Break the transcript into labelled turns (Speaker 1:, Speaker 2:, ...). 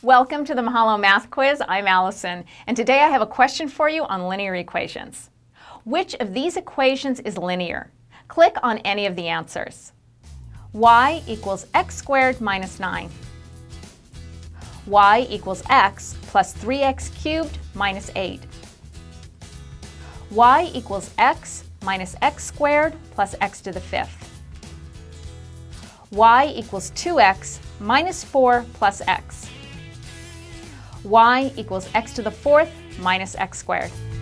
Speaker 1: Welcome to the Mahalo Math Quiz. I'm Allison, and today I have a question for you on linear equations. Which of these equations is linear? Click on any of the answers. Y equals x squared minus 9. Y equals x plus 3x cubed minus 8. Y equals x minus x squared plus x to the fifth. Y equals 2x minus 4 plus x. Y equals x to the fourth minus x squared.